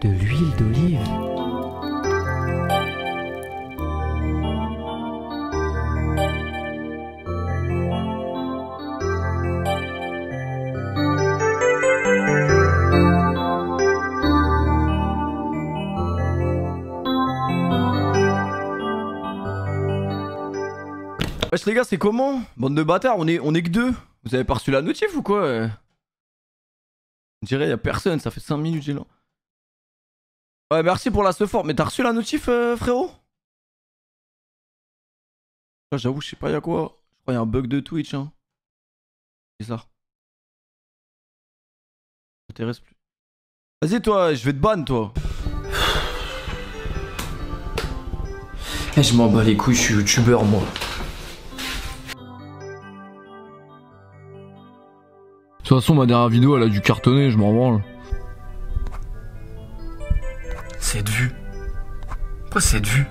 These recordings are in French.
De l'huile d'olive. Wesh les gars, c'est comment? Bande de bâtards, on est que deux. Vous avez pas reçu la notif ou quoi? On dirait y'a personne, ça fait 5 minutes j'ai là. Ouais, merci pour la sephore, mais t'as reçu la notif frérot? Là j'avoue, je sais pas y'a quoi. Je crois y'a un bug de Twitch hein. Bizarre. Ça t'intéresse plus. Vas-y toi, je vais te ban toi. Eh, je m'en bats les couilles, je suis youtubeur moi. De toute façon, ma dernière vidéo, elle a dû cartonner, je m'en branle. Cette vue. Pourquoi cette vue?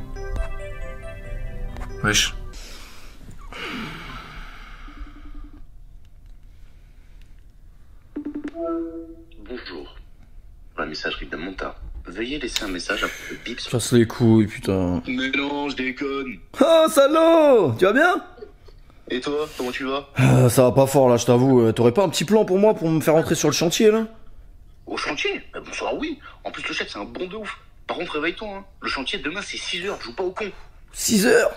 Wesh. Bonjour. La messagerie de Monta. Veuillez laisser un message après le bip sur... Casse les couilles putain. Mais non, je déconne. Oh salaud! Tu vas bien? Et toi, comment tu vas? Ça va pas fort là, je t'avoue. T'aurais pas un petit plan pour moi pour me faire rentrer sur le chantier là? Au chantier? Bonsoir, oui. En plus, le chef, c'est un bon de ouf. Par contre, réveille-toi, hein. Le chantier, demain, c'est 6h. Joue pas au con. 6 heures?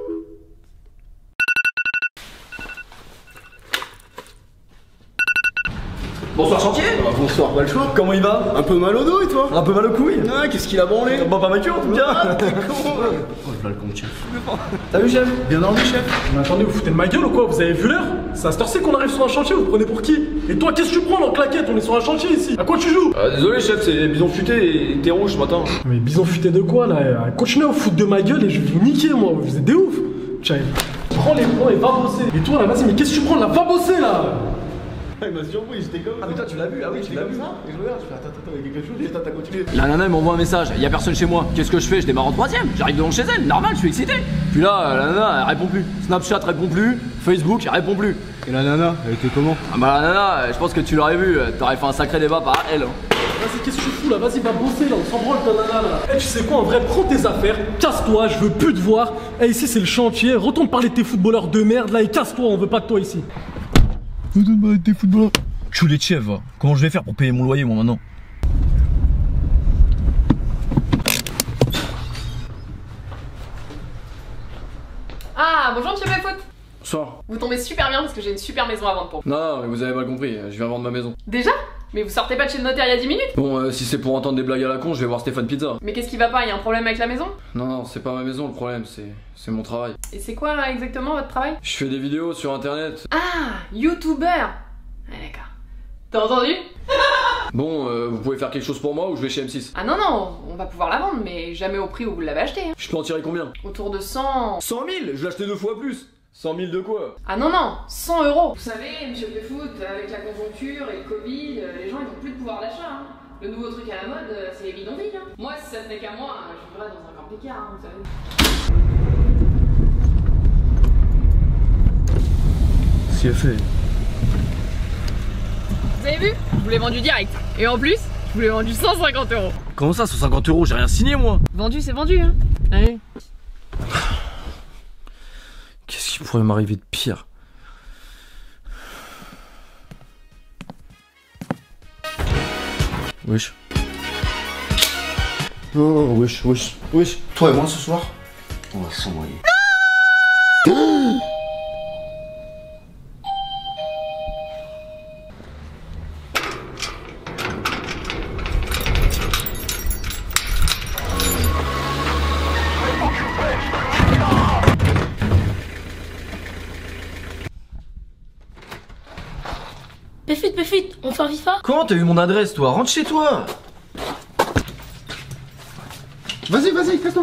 Bonsoir chantier. Bonsoir, pas le choix. Comment il va? Un peu mal au dos et toi? Un peu mal aux couilles? Ah, qu'est-ce qu'il a branlé? Bon pas ma queue en tout cas. Ah, t'es con. Oh, je vais le compte, chef. T'as vu chef? Bien dormi, chef. Mais attendez, vous foutez de ma gueule ou quoi? Vous avez vu l'heure? C'est à cette heure-ci qu'on arrive sur un chantier, vous prenez pour qui? Et toi, qu'est-ce que tu prends dans claquette? On est sur un chantier ici. À quoi tu joues? Désolé chef, c'est bison futé et t'es rouge ce matin. Mais bison futé de quoi là? Continuez à vous foutre de ma gueule et je vais vous niquer moi, vous êtes des ouf. Tiens, prends les plans et va bosser. Et toi là, vas-y, mais qu'est-ce que tu prends là? Va bosser là. Il m'a surpris, j'étais comme. Ah mais toi tu l'as vu, ah oui tu l'as vu. Et je regarde, je fais attends, il y a quelque chose, et t'as continué. La nana elle m'envoie un message, y a personne chez moi. Qu'est-ce que je fais? Je démarre en troisième, j'arrive devant chez elle, normal, je suis excité. Puis là, la nana elle répond plus. Snapchat répond plus, Facebook elle répond plus. Et la nana, elle était comment? Ah bah la nana, je pense que tu l'aurais vu, t'aurais fait un sacré débat par elle. Hein. Vas-y, qu'est-ce que tu fous là? Vas-y, va bosser là, on s'en branle ta nana là. Eh, tu sais quoi, en vrai, prends tes affaires, casse-toi, je veux plus te voir. Eh, ici c'est le chantier, retourne parler de tes footballeurs de merde là et casse-toi, on veut pas de toi ici. Retourne parler de tes footballeurs. Culé de chef, va. Comment je vais faire pour payer mon loyer moi maintenant? Ah, bonjour monsieur Foot. Bonsoir. Vous tombez super bien parce que j'ai une super maison à vendre pour vous. Non, mais vous avez mal compris, je viens vendre ma maison. Déjà? Mais vous sortez pas de chez le notaire il y a 10 minutes? Bon, si c'est pour entendre des blagues à la con, je vais voir Stéphane Pizza. Mais qu'est-ce qui va pas? Il y a un problème avec la maison? Non, c'est pas ma maison le problème, c'est mon travail. Et c'est quoi exactement votre travail? Je fais des vidéos sur internet. Ah, youtubeur. Ah d'accord. T'as entendu? Bon, vous pouvez faire quelque chose pour moi ou je vais chez M6? Ah non, non, on va pouvoir la vendre, mais jamais au prix où vous l'avez acheté. Hein. Je peux en tirer combien? Autour de 100... 100 000? Je l'ai acheté 2 fois plus. 100 000 de quoi? Ah non, non, 100 euros. Vous savez, monsieur Foot, avec la conjoncture et le Covid, les gens ils ont plus de pouvoir d'achat. Hein. Le nouveau truc à la mode, c'est les bidonvilles. Hein. Moi, si ça tenait qu'à moi, je vivrais dans un camping-car, hein, vous savez. Si elle fait. Vous avez vu? Je vous l'ai vendu direct. Et en plus, je vous l'ai vendu 150 euros. Comment ça, 150 euros? J'ai rien signé moi. Vendu, c'est vendu, hein. Allez. Qu'est-ce qui pourrait m'arriver de pire? Wesh. Oh, wesh, wesh, wesh. Toi et moi ce soir, on va s'envoyer. Péfite, on fait un FIFA? Comment t'as eu mon adresse toi? Rentre chez toi! Vas-y, casse-toi.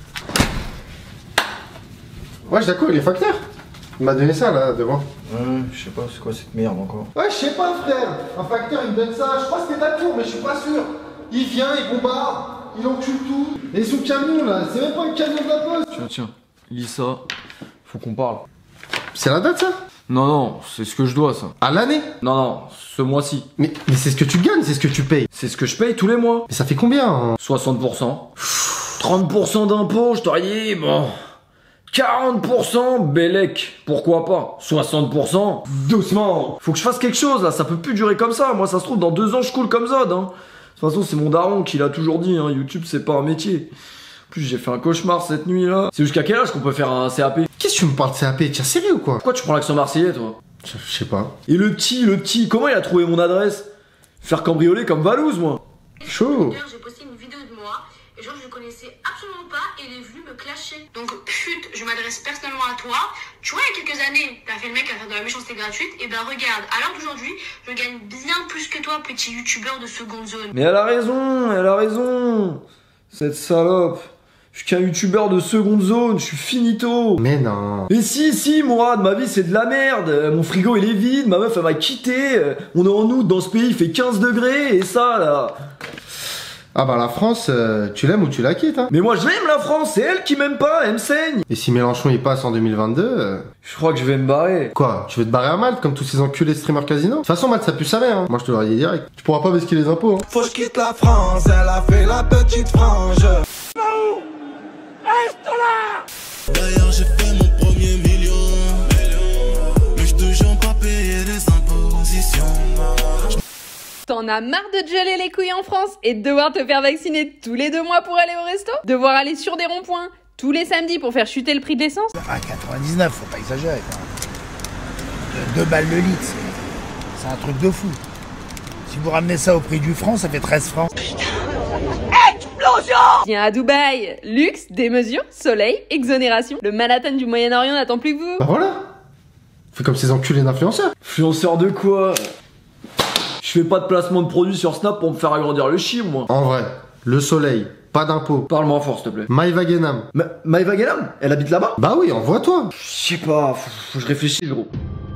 Ouais, d'accord, il est facteur. Il m'a donné ça là devant. Ouais, je sais pas, c'est quoi cette merde encore? Ouais, je sais pas, frère. Un facteur, il me donne ça. Je crois que c'était d'accord, mais je suis pas sûr. Il vient, il bombarde, il encule tout. Et son camion là, c'est même pas le camion de la poste. Tiens, lis ça. Faut qu'on parle. C'est la date ça? Non, c'est ce que je dois, ça. À l'année? Non, ce mois-ci. Mais c'est ce que tu gagnes, c'est ce que tu payes. C'est ce que je paye tous les mois. Mais ça fait combien hein 60%. 30% d'impôts, je t'aurais dit, bon. 40%, Bélec, pourquoi pas. 60%, doucement. Faut que je fasse quelque chose, là, ça peut plus durer comme ça. Moi, ça se trouve, dans 2 ans, je coule comme Zod, hein. De toute façon, c'est mon daron qui l'a toujours dit, hein. YouTube, c'est pas un métier. En plus, j'ai fait un cauchemar cette nuit-là. C'est jusqu'à quel âge qu'on peut faire un CAP? Qu'est-ce que tu me parles de CAP? T'es sérieux ou quoi? Pourquoi tu prends l'accent marseillais, toi? Je sais pas. Et le petit, comment il a trouvé mon adresse? Faire cambrioler comme Valouz, moi. Chaud. J'ai posté une vidéo de moi et genre je le connaissais absolument pas et il est venu me clasher. Donc chut, je m'adresse personnellement à toi. Tu vois, il y a quelques années, t'as fait le mec à faire de la méchanceté gratuite. Et ben regarde, à l'heure d'aujourd'hui, je gagne bien plus que toi, petit youtubeur de seconde zone. Mais elle a raison. Cette salope. Je suis qu'un youtubeur de seconde zone, je suis finito. Mais non. Et si, Mourad, ma vie c'est de la merde. Mon frigo il est vide, ma meuf elle m'a quitté. On est en août, dans ce pays il fait 15 degrés, et ça là. Ah bah la France, tu l'aimes ou tu la quittes hein. Mais moi je l'aime la France, c'est elle qui m'aime pas, elle me saigne. Et si Mélenchon il passe en 2022 Je crois que je vais me barrer. Quoi? Tu veux te barrer à Malte comme tous ces enculés streamers casino? De toute façon Malte ça pue sa mère hein. Moi je te l'aurais dit direct. Tu pourras pas baisser les impôts hein. Faut que je quitte la France, elle a fait la petite frange. D'ailleurs j'ai fait mon premier million, mais je toujours pas payé les impositions. T'en as marre de te geler les couilles en France et de devoir te faire vacciner tous les 2 mois pour aller au resto? Devoir aller sur des ronds-points tous les samedis pour faire chuter le prix de l'essence? Ah, 99, faut pas exagérer. 2 balles le litre, c'est un truc de fou. Si vous ramenez ça au prix du franc, ça fait 13 francs. Viens à Dubaï, luxe, démesure, soleil, exonération. Le Manhattan du Moyen-Orient n'attend plus que vous. Bah voilà. Fais comme ces enculés d'influenceurs. Influenceur de quoi? Je fais pas de placement de produits sur Snap pour me faire agrandir le chiffre, moi. En vrai, le soleil, pas d'impôts. Parle-moi fort, s'il te plaît. Maïva Guénam. Maïva Guénam? Elle habite là-bas? Bah oui, envoie-toi. Je sais pas, faut que je réfléchisse, gros.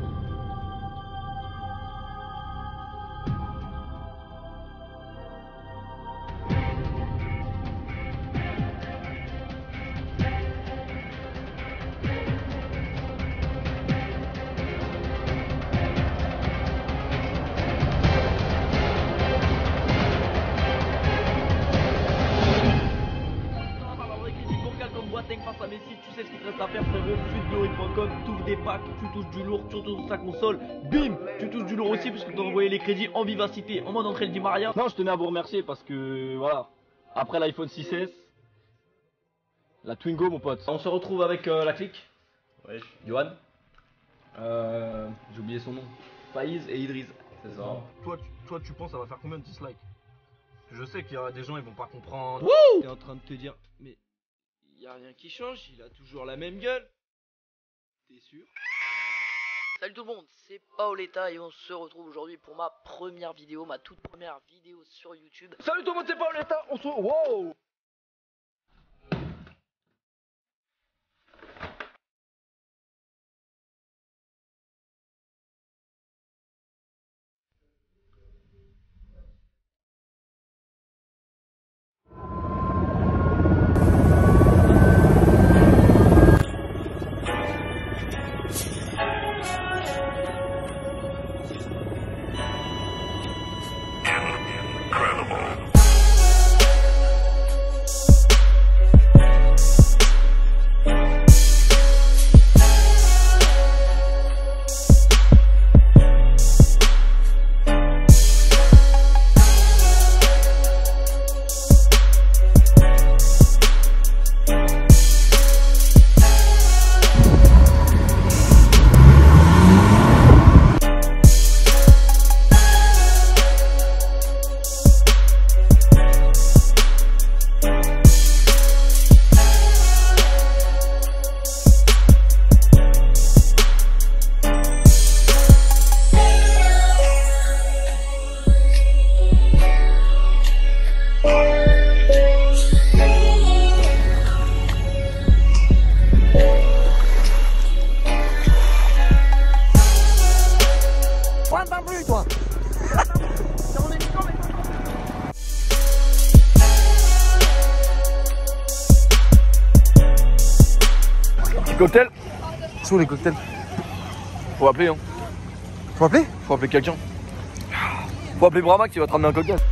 Face à Messi, tu sais ce qu'il te reste à faire, frérot. Futglory.com, t'ouvres des packs, tu touches du lourd, tu touches ta console, bim, tu touches du lourd aussi puisque t'as envoyé les crédits en vivacité, en mode entrée le Di Maria. Non, je tenais à vous remercier parce que voilà, après l'iPhone 6S, la Twingo, mon pote. On se retrouve avec la clique. Ouais, Johan. J'ai oublié son nom. Faïz et Idriss. C'est ça. Toi, tu penses ça va faire combien de dislikes? Je sais qu'il y aura des gens, ils vont pas comprendre. T'es en train de te dire, mais y a rien qui change, il a toujours la même gueule. T'es sûr? Salut tout le monde, c'est Paoletta et on se retrouve aujourd'hui pour ma première vidéo, ma toute première vidéo sur YouTube. Salut tout le monde, c'est Paoletta, on se... Wow! Cocktail? Chaud les cocktails. Faut appeler, hein. Faut appeler? Faut appeler quelqu'un. Faut appeler Brahma qui va te ramener un cocktail.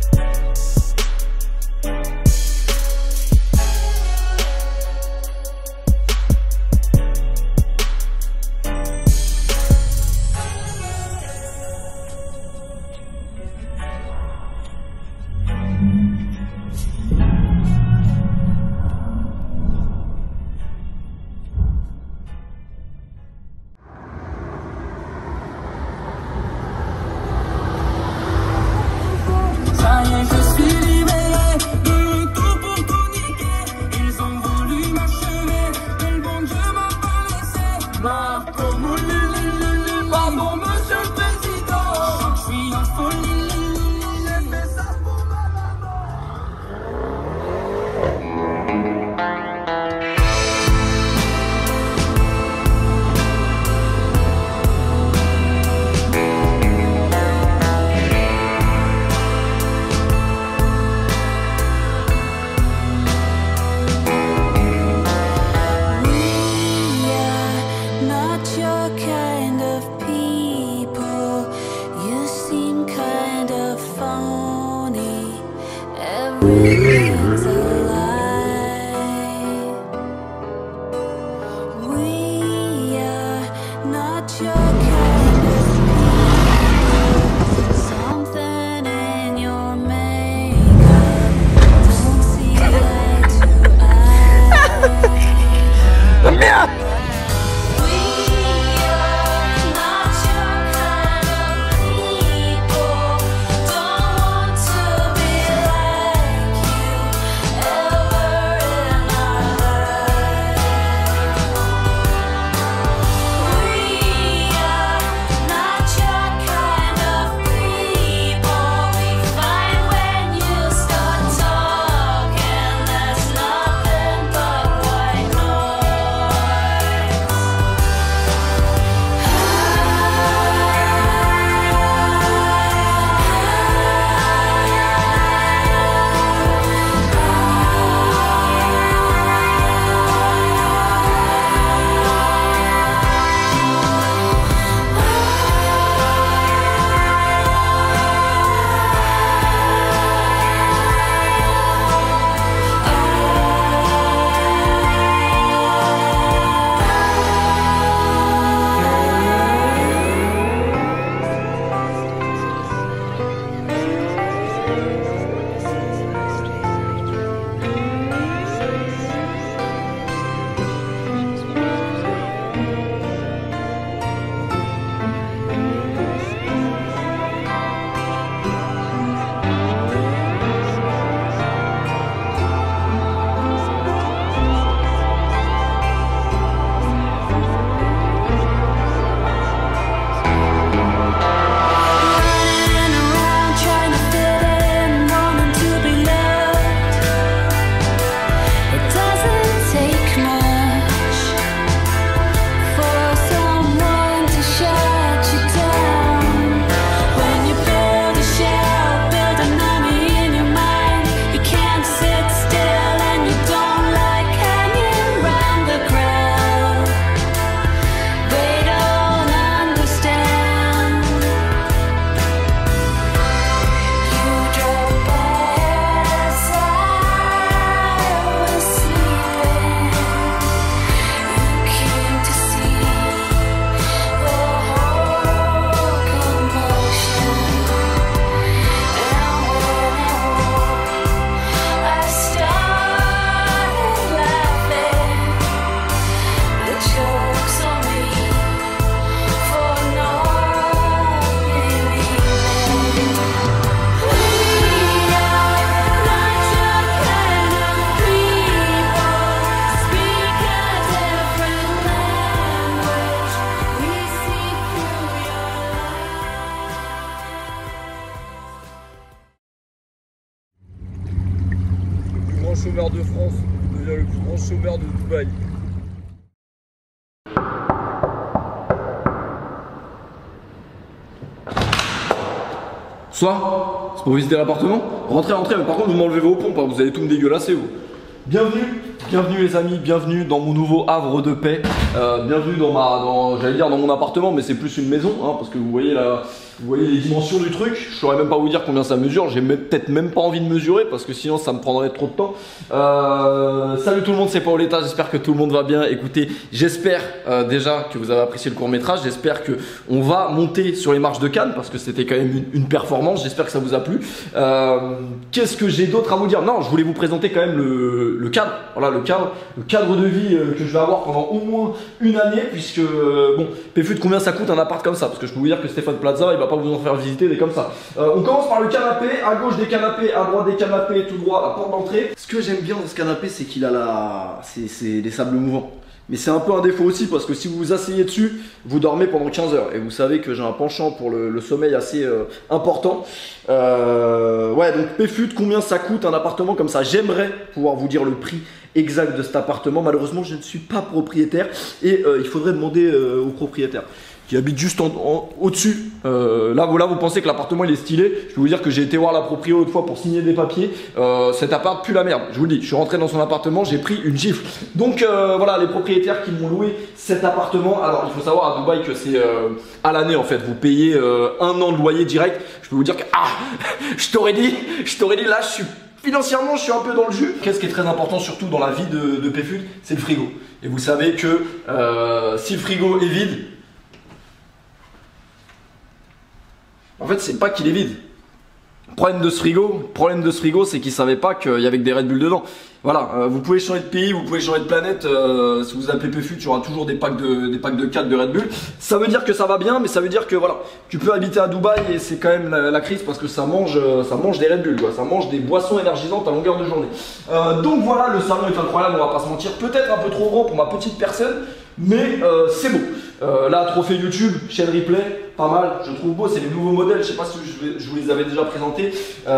chômeur de France devient le plus grand chômeur de Dubaï. Soit, c'est pour visiter l'appartement. Rentrez, rentrez, mais par contre vous m'enlevez vos pompes, hein. Vous allez tout me dégueulasser vous. Bienvenue les amis, bienvenue dans mon nouveau havre de paix, bienvenue j'allais dire dans mon appartement, mais c'est plus une maison, hein, parce que vous voyez les dimensions du truc. Je saurais même pas vous dire combien ça mesure, j'ai peut-être même pas envie de mesurer, parce que sinon ça me prendrait trop de temps. Salut tout le monde, c'est Paoletta, j'espère que tout le monde va bien. Écoutez, j'espère déjà que vous avez apprécié le court-métrage, j'espère que on va monter sur les marches de Cannes, parce que c'était quand même une performance, j'espère que ça vous a plu. Qu'est-ce que j'ai d'autre à vous dire? Non, je voulais vous présenter quand même le cadre, voilà, le cadre de vie que je vais avoir pendant au moins une année, puisque bon, Péfut, combien ça coûte un appart comme ça? Parce que je peux vous dire que Stéphane Plaza, il va pas vous en faire visiter des comme ça. On commence par le canapé, à gauche des canapés, à droite des canapés, tout droit la porte d'entrée. Ce que j'aime bien dans ce canapé, c'est qu'il a c'est les sables mouvants. Mais c'est un peu un défaut aussi, parce que si vous vous asseyez dessus, vous dormez pendant 15 heures. Et vous savez que j'ai un penchant pour le sommeil assez important. Ouais, donc Péfut, combien ça coûte un appartement comme ça? J'aimerais pouvoir vous dire le prix exact de cet appartement. Malheureusement, je ne suis pas propriétaire. Et il faudrait demander au propriétaire, qui habite juste au-dessus. Là, vous pensez que l'appartement il est stylé. Je peux vous dire que j'ai été voir la proprio l'autre fois pour signer des papiers. Cet appart pue la merde. Je vous le dis, je suis rentré dans son appartement, j'ai pris une gifle. Donc voilà, les propriétaires qui m'ont loué cet appartement. Alors, il faut savoir à Dubaï que c'est à l'année en fait. Vous payez 1 an de loyer direct. Je peux vous dire que je t'aurais dit là, financièrement, je suis un peu dans le jus. Qu'est-ce qui est très important, surtout dans la vie de Péfut, c'est le frigo. Et vous savez que si le frigo est vide, en fait, c'est pas qu'il est vide. Le problème de ce frigo, c'est qu'il savait pas qu'il y avait que des Red Bull dedans. Voilà, vous pouvez changer de pays, vous pouvez changer de planète. Si vous appelez Péfut, il y aura toujours des packs de 4 de Red Bull. Ça veut dire que ça va bien, mais ça veut dire que voilà, tu peux habiter à Dubaï et c'est quand même la crise, parce que ça mange des Red Bull, quoi. Ça mange des boissons énergisantes à longueur de journée. Donc voilà, le salon est incroyable, on va pas se mentir. Peut-être un peu trop grand pour ma petite personne, mais c'est beau. Là, trophée YouTube, chaîne replay, pas mal, je trouve beau, c'est les nouveaux modèles, je sais pas si je vous les avais déjà présentés.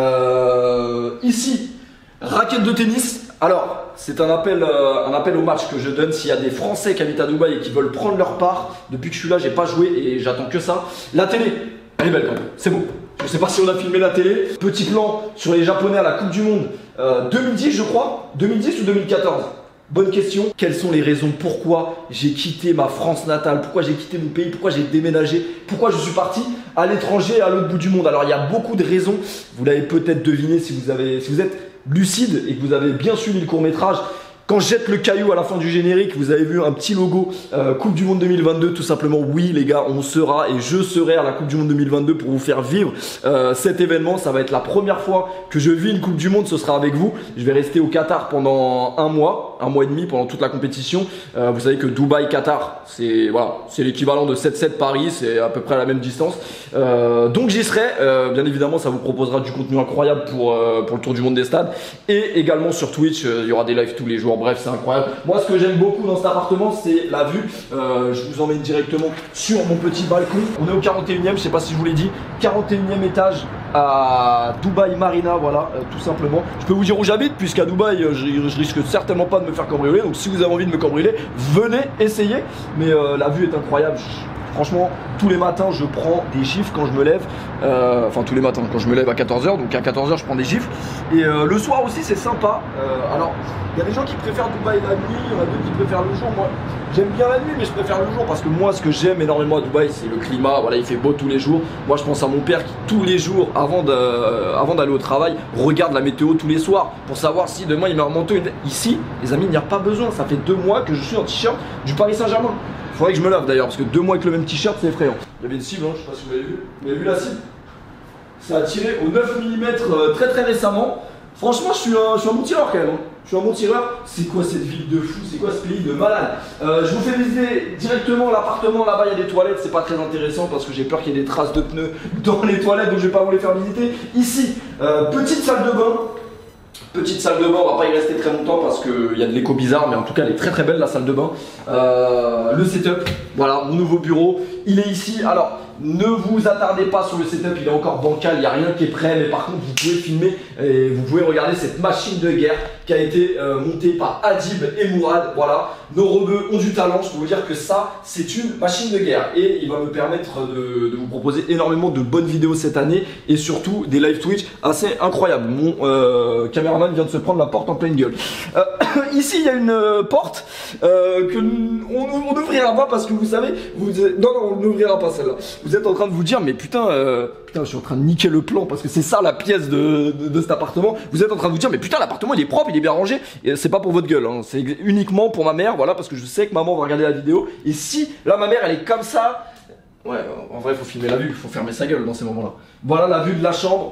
Ici, raquette de tennis. Alors, c'est un appel au match que je donne s'il y a des Français qui habitent à Dubaï et qui veulent prendre leur part. Depuis que je suis là, j'ai pas joué et j'attends que ça. La télé, elle est belle quand même, c'est beau. Je sais pas si on a filmé la télé. Petit plan sur les Japonais à la Coupe du Monde 2010, je crois. 2010 ou 2014? Bonne question. Quelles sont les raisons pourquoi j'ai quitté ma France natale, pourquoi j'ai quitté mon pays, pourquoi j'ai déménagé, pourquoi je suis parti à l'étranger, à l'autre bout du monde? Alors il y a beaucoup de raisons. Vous l'avez peut-être deviné si vous êtes lucide et que vous avez bien suivi le court-métrage. Quand je jette le caillou à la fin du générique, vous avez vu un petit logo Coupe du Monde 2022, tout simplement. Oui les gars, on sera et je serai à la Coupe du Monde 2022 pour vous faire vivre cet événement. Ça va être la première fois que je vis une Coupe du Monde, ce sera avec vous. Je vais rester au Qatar pendant un mois et demi, pendant toute la compétition. Vous savez que Dubaï-Qatar, c'est voilà, c'est l'équivalent de 7-7 Paris, c'est à peu près à la même distance. Donc j'y serai, bien évidemment ça vous proposera du contenu incroyable pour le tour du monde des stades. Et également sur Twitch, il y aura des lives tous les jours. Bref, c'est incroyable. Moi, ce que j'aime beaucoup dans cet appartement, c'est la vue. Je vous emmène directement sur mon petit balcon. On est au 41e, je sais pas si je vous l'ai dit. 41e étage à Dubaï Marina, voilà, tout simplement. Je peux vous dire où j'habite, puisqu'à Dubaï, je risque certainement pas de me faire cambrioler. Donc, si vous avez envie de me cambrioler, venez essayer. Mais la vue est incroyable. Franchement, tous les matins, je prends des gifles quand je me lève. Enfin, tous les matins, quand je me lève à 14h. Donc, à 14h, je prends des gifles. Et le soir aussi, c'est sympa. Alors, il y a des gens qui préfèrent Dubaï la nuit. Il y en a d'autres qui préfèrent le jour. Moi, j'aime bien la nuit, mais je préfère le jour. Parce que moi, ce que j'aime énormément à Dubaï, c'est le climat. Voilà, il fait beau tous les jours. Moi, je pense à mon père qui, tous les jours, avant d'aller au travail, regarde la météo tous les soirs. Pour savoir si demain, il met un manteau. Ici, les amis, il n'y a pas besoin. Ça fait 2 mois que je suis en t-shirt du Paris Saint-Germain. Faudrait que je me lave d'ailleurs, parce que 2 mois avec le même t-shirt, c'est effrayant. Il y avait une cible, hein, je sais pas si vous l'avez vu. Vous avez vu la cible? Ça a tiré au 9 mm très récemment. Franchement, je suis un bon tireur quand même. Hein. Je suis un bon tireur. C'est quoi cette ville de fou? C'est quoi ce pays de malade? Je vous fais visiter directement l'appartement. Là-bas, il y a des toilettes. C'est pas très intéressant parce que j'ai peur qu'il y ait des traces de pneus dans les toilettes, donc je vais pas vous les faire visiter. Ici, petite salle de bain. Petite salle de bain, on va pas y rester très longtemps parce qu'il y a de l'écho bizarre, mais en tout cas elle est très belle la salle de bain. Le setup, voilà mon nouveau bureau, il est ici. Alors ne vous attardez pas sur le setup, il est encore bancal, il n'y a rien qui est prêt, mais par contre vous pouvez filmer et vous pouvez regarder cette machine de guerre qui a été montée par Adib et Mourad. Voilà, nos rebeux ont du talent, je peux vous dire que ça c'est une machine de guerre et il va me permettre de vous proposer énormément de bonnes vidéos cette année et surtout des live Twitch assez incroyables. Mon caméraman vient de se prendre la porte en pleine gueule. Ici il y a une porte que on n'ouvrira pas parce que vous savez, non, on n'ouvrira pas celle-là. Vous êtes en train de vous dire mais putain, putain je suis en train de niquer le plan parce que c'est ça la pièce de cet appartement. Vous êtes en train de vous dire mais putain l'appartement il est propre, il est bien rangé. C'est pas pour votre gueule, hein. C'est uniquement pour ma mère, voilà, parce que je sais que maman va regarder la vidéo et si là ma mère elle est comme ça. Ouais, en vrai, il faut filmer la vue, il faut fermer sa gueule dans ces moments-là. Voilà la vue de la chambre.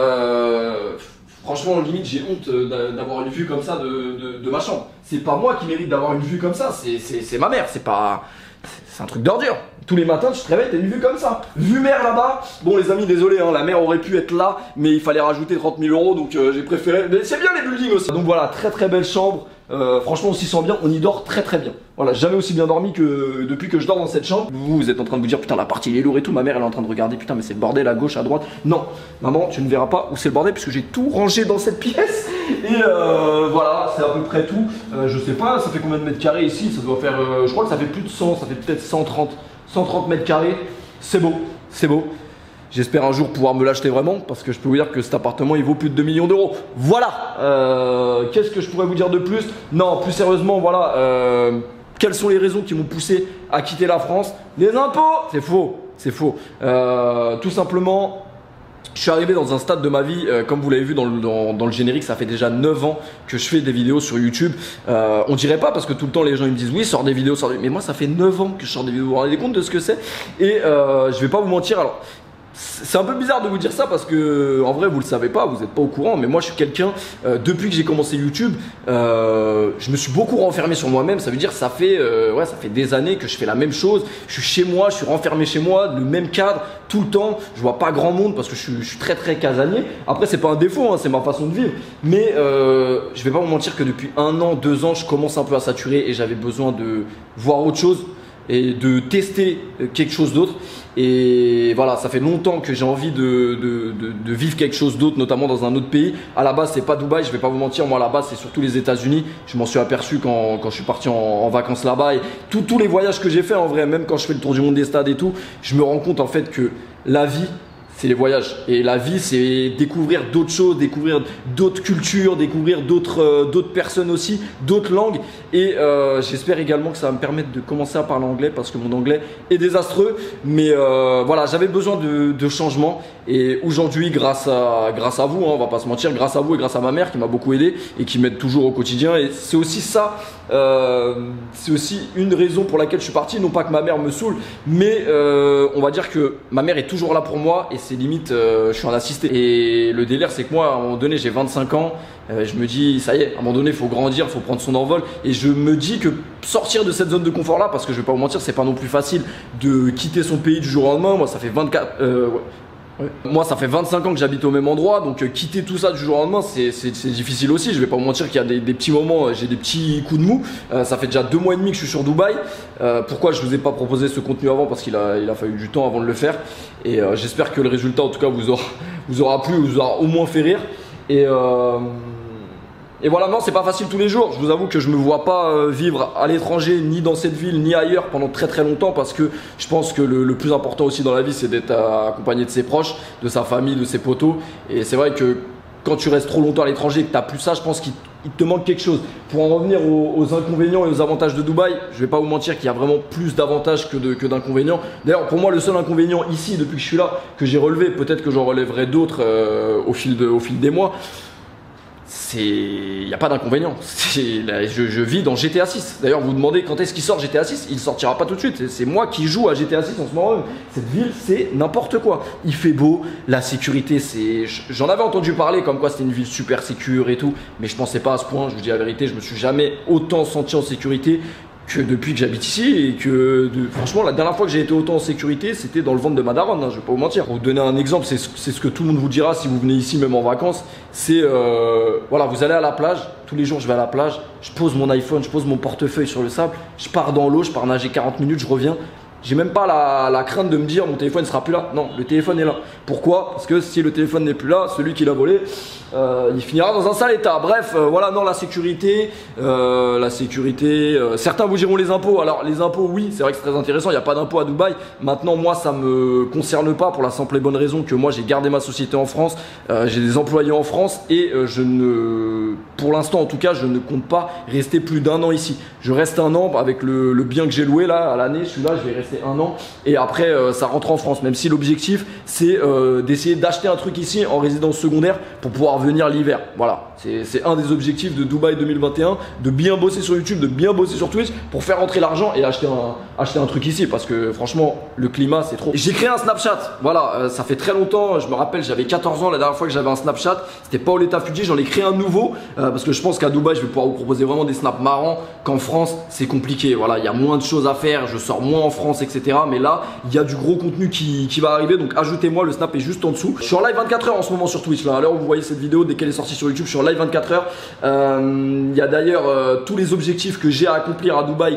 Franchement, limite, j'ai honte d'avoir une vue comme ça de ma chambre. C'est pas moi qui mérite d'avoir une vue comme ça, c'est ma mère, c'est pas... C'est un truc d'ordure. Tous les matins, tu te réveilles, t'as une vue comme ça. Vue mer là-bas. Bon, les amis, désolé, hein, la mer aurait pu être là, mais il fallait rajouter 30 000 €, donc j'ai préféré. Mais c'est bien les buildings aussi. Donc voilà, très très belle chambre. Franchement, on s'y sent bien, on y dort très très bien. Voilà, jamais aussi bien dormi que depuis que je dors dans cette chambre. Vous êtes en train de vous dire, putain, la partie il est lourd et tout. Ma mère, elle est en train de regarder, putain, mais c'est le bordel à gauche, à droite. Non, maman, tu ne verras pas où c'est le bordel, puisque j'ai tout rangé dans cette pièce. Et voilà, c'est à peu près tout. Je sais pas, ça fait combien de mètres carrés ici? Ça doit faire, je crois que ça fait plus de 100, ça fait peut-être 130 mètres carrés. C'est beau, c'est beau. J'espère un jour pouvoir me l'acheter vraiment parce que je peux vous dire que cet appartement il vaut plus de 2 millions d'euros. Voilà. Qu'est-ce que je pourrais vous dire de plus? Non, plus sérieusement, voilà. Quelles sont les raisons qui m'ont poussé à quitter la France? Les impôts. C'est faux, c'est faux. Tout simplement, je suis arrivé dans un stade de ma vie, comme vous l'avez vu dans le générique, ça fait déjà 9 ans que je fais des vidéos sur YouTube. On dirait pas parce que tout le temps les gens ils me disent oui, sors des vidéos, mais moi ça fait 9 ans que je sors des vidéos. Vous vous rendez compte de ce que c'est? Et je vais pas vous mentir, alors c'est un peu bizarre de vous dire ça parce que en vrai vous le savez pas, vous n'êtes pas au courant, mais moi je suis quelqu'un, depuis que j'ai commencé YouTube, je me suis beaucoup renfermé sur moi-même. Ça veut dire ça fait des années que je fais la même chose. Je suis chez moi, je suis renfermé chez moi, le même cadre tout le temps. Je vois pas grand monde parce que je suis très très casanier. Après c'est pas un défaut, hein, c'est ma façon de vivre. Mais je vais pas vous mentir que depuis 1 an, 2 ans, je commence un peu à saturer et j'avais besoin de voir autre chose et de tester quelque chose d'autre. Et voilà, ça fait longtemps que j'ai envie de vivre quelque chose d'autre, notamment dans un autre pays. À la base c'est pas Dubaï, je vais pas vous mentir, moi à la base c'est surtout les États-Unis. Je m'en suis aperçu quand je suis parti en vacances là-bas et tous les voyages que j'ai fait en vrai, même quand je fais le tour du monde des stades et tout, je me rends compte en fait que la vie c'est les voyages et la vie c'est découvrir d'autres choses, découvrir d'autres cultures, découvrir d'autres personnes aussi, d'autres langues et j'espère également que ça va me permettre de commencer à parler anglais parce que mon anglais est désastreux, mais voilà, j'avais besoin de changement et aujourd'hui grâce à vous, hein, on va pas se mentir, grâce à vous et grâce à ma mère qui m'a beaucoup aidé et qui m'aide toujours au quotidien, et c'est aussi ça, c'est aussi une raison pour laquelle je suis parti, non pas que ma mère me saoule, mais on va dire que ma mère est toujours là pour moi et c'est limite je suis en assisté. Et le délire c'est que moi à un moment donné j'ai 25 ans, je me dis ça y est, à un moment donné il faut grandir, il faut prendre son envol, et je me dis que sortir de cette zone de confort là, parce que je vais pas vous mentir, c'est pas non plus facile de quitter son pays du jour au lendemain. Moi ça fait 24 Moi ça fait 25 ans que j'habite au même endroit, donc quitter tout ça du jour au lendemain c'est difficile aussi. Je vais pas vous mentir qu'il y a des petits moments, j'ai des petits coups de mou. Ça fait déjà 2 mois et demi que je suis sur Dubaï. Pourquoi je vous ai pas proposé ce contenu avant? Parce qu'il a fallu du temps avant de le faire. Et j'espère que le résultat en tout cas vous aura plu, vous aura au moins fait rire. Et voilà, non, c'est pas facile tous les jours. Je vous avoue que je me vois pas vivre à l'étranger, ni dans cette ville, ni ailleurs pendant très très longtemps, parce que je pense que le plus important aussi dans la vie, c'est d'être accompagné de ses proches, de sa famille, de ses potos. Et c'est vrai que quand tu restes trop longtemps à l'étranger et que t'as plus ça, je pense qu'il te manque quelque chose. Pour en revenir aux inconvénients et aux avantages de Dubaï, je vais pas vous mentir qu'il y a vraiment plus d'avantages que d'inconvénients. D'ailleurs, pour moi, le seul inconvénient ici, depuis que je suis là, que j'ai relevé, peut-être que j'en relèverai d'autres au fil des mois, il n'y a pas d'inconvénient. Je vis dans GTA 6. D'ailleurs, vous vous demandez quand est-ce qu'il sort GTA 6? Il sortira pas tout de suite. C'est moi qui joue à GTA 6 en ce moment. Cette ville, c'est n'importe quoi. Il fait beau, la sécurité, c'est... J'en avais entendu parler comme quoi c'était une ville super sécure et tout, mais je pensais pas à ce point. Je vous dis la vérité, je me suis jamais autant senti en sécurité que depuis que j'habite ici, et que franchement la dernière fois que j'ai été autant en sécurité c'était dans le ventre de ma daronne, hein, je vais pas vous mentir. Pour vous donner un exemple, c'est ce que tout le monde vous dira si vous venez ici même en vacances, c'est voilà, vous allez à la plage, tous les jours je vais à la plage, je pose mon iPhone, je pose mon portefeuille sur le sable, je pars dans l'eau, je pars nager 40 minutes, je reviens, j'ai même pas la crainte de me dire mon téléphone ne sera plus là. Non, le téléphone est là. Pourquoi? Parce que si le téléphone n'est plus là, celui qui l'a volé, il finira dans un sale état. Bref, voilà, non, la sécurité, certains vous diront les impôts. Alors les impôts, oui, c'est vrai que c'est très intéressant, il n'y a pas d'impôt à Dubaï. Maintenant, moi, ça me concerne pas pour la simple et bonne raison que moi, j'ai gardé ma société en France, j'ai des employés en France et pour l'instant en tout cas, je ne compte pas rester plus d'1 an ici. Je reste 1 an avec le bien que j'ai loué là à l'année, je suis là, je vais rester 1 an et après ça rentre en France, même si l'objectif c'est d'essayer d'acheter un truc ici en résidence secondaire pour pouvoir venir l'hiver. Voilà, c'est un des objectifs de Dubaï 2021, de bien bosser sur YouTube, de bien bosser sur Twitch pour faire rentrer l'argent et acheter un truc ici parce que franchement le climat c'est trop. J'ai créé un Snapchat, voilà, ça fait très longtemps, je me rappelle j'avais 14 ans la dernière fois que j'avais un Snapchat, c'était Paoletta Fuji, j'en ai créé un nouveau parce que je pense qu'à Dubaï je vais pouvoir vous proposer vraiment des snaps marrants, qu'en France c'est compliqué, voilà, il y a moins de choses à faire, je sors moins en France etc, mais là il y a du gros contenu qui va arriver, donc ajoutez-moi, le snap est juste en dessous. Je suis en live 24 heures en ce moment sur Twitch, là à l'heure où vous voyez cette vidéo, dès qu'elle est sortie sur YouTube, je suis en live 24 heures. Il y a d'ailleurs tous les objectifs que j'ai à accomplir à Dubaï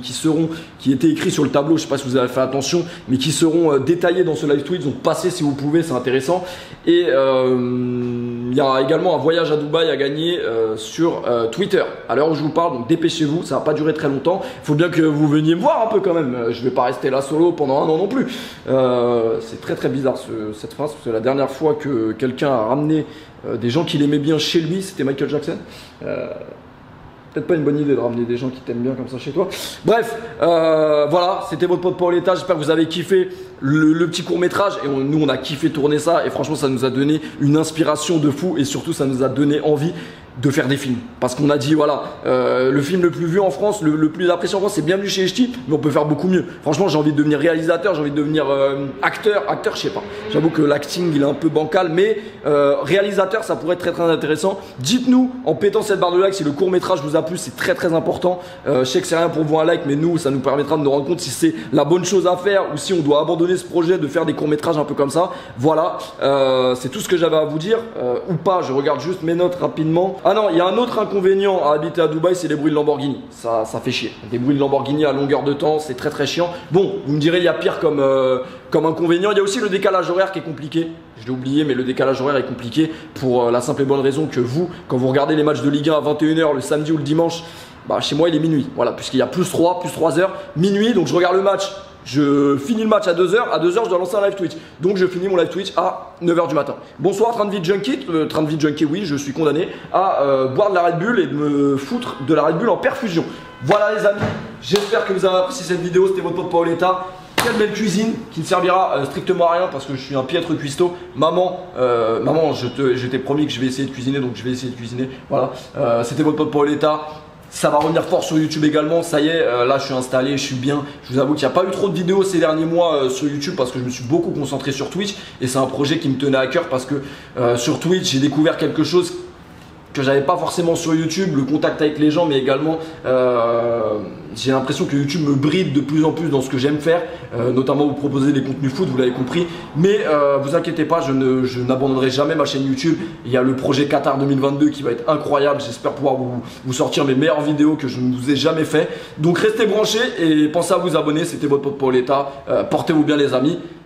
qui étaient écrits sur le tableau, je sais pas si vous avez fait attention, mais qui seront détaillés dans ce live Twitch, donc passez si vous pouvez, c'est intéressant. Et il y a également un voyage à Dubaï à gagner sur Twitter à l'heure où je vous parle, donc dépêchez-vous, ça va pas durer très longtemps, il faut bien que vous veniez me voir un peu quand même, je vais pas rester là solo pendant 1 an non plus. C'est très bizarre cette phrase, parce que la dernière fois que quelqu'un a ramené des gens qu'il aimait bien chez lui, c'était Michael Jackson. Peut-être pas une bonne idée de ramener des gens qui t'aiment bien comme ça chez toi. Bref, voilà, c'était votre pote Paoletta. J'espère que vous avez kiffé le petit court-métrage. Et nous, on a kiffé tourner ça. Et franchement, ça nous a donné une inspiration de fou. Et surtout, ça nous a donné envie de faire des films. Parce qu'on a dit, voilà, le film le plus vu en France, le plus apprécié en France, c'est Bienvenue chez HT, mais on peut faire beaucoup mieux. Franchement, j'ai envie de devenir réalisateur, j'ai envie de devenir acteur, je sais pas. J'avoue que l'acting, il est un peu bancal, mais réalisateur, ça pourrait être très intéressant. Dites-nous, en pétant cette barre de like, si le court-métrage vous a plu, c'est très important. Je sais que c'est rien pour vous un like, mais nous, ça nous permettra de nous rendre compte si c'est la bonne chose à faire ou si on doit abandonner ce projet de faire des courts-métrages un peu comme ça. Voilà, c'est tout ce que j'avais à vous dire. Ou pas, je regarde juste mes notes rapidement. Ah non, il y a un autre inconvénient à habiter à Dubaï, c'est les bruits de Lamborghini. Ça fait chier. Des bruits de Lamborghini à longueur de temps, c'est très chiant. Bon, vous me direz, il y a pire comme inconvénient. Il y a aussi le décalage horaire qui est compliqué. Je l'ai oublié, mais le décalage horaire est compliqué pour la simple et bonne raison que vous, quand vous regardez les matchs de Ligue 1 à 21 h le samedi ou le dimanche, bah chez moi il est minuit. Voilà, puisqu'il y a plus 3 heures, minuit, donc je regarde le match. Je finis le match à 2 h, à 2 h je dois lancer un live Twitch. Donc je finis mon live Twitch à 9 h du matin. Bonsoir Train de Vie Junkie, oui, je suis condamné à boire de la Red Bull et de me foutre de la Red Bull en perfusion. Voilà les amis, j'espère que vous avez apprécié cette vidéo, c'était votre pote Paoletta. Quelle belle cuisine qui ne servira strictement à rien parce que je suis un piètre cuistot. Maman, je t'ai promis que je vais essayer de cuisiner, donc je vais essayer de cuisiner. Voilà, c'était votre pote Paoletta. Ça va revenir fort sur YouTube également, ça y est, là je suis installé, je suis bien. Je vous avoue qu'il n'y a pas eu trop de vidéos ces derniers mois sur YouTube parce que je me suis beaucoup concentré sur Twitch. Et c'est un projet qui me tenait à cœur parce que sur Twitch j'ai découvert quelque chose que j'avais pas forcément sur YouTube, le contact avec les gens, mais également j'ai l'impression que YouTube me bride de plus en plus dans ce que j'aime faire, notamment vous proposer des contenus foot, vous l'avez compris. Mais vous inquiétez pas, je n'abandonnerai jamais ma chaîne YouTube. Il y a le projet Qatar 2022 qui va être incroyable. J'espère pouvoir vous sortir mes meilleures vidéos que je ne vous ai jamais fait. Donc restez branchés et pensez à vous abonner. C'était votre pote Paoletta. Portez-vous bien les amis.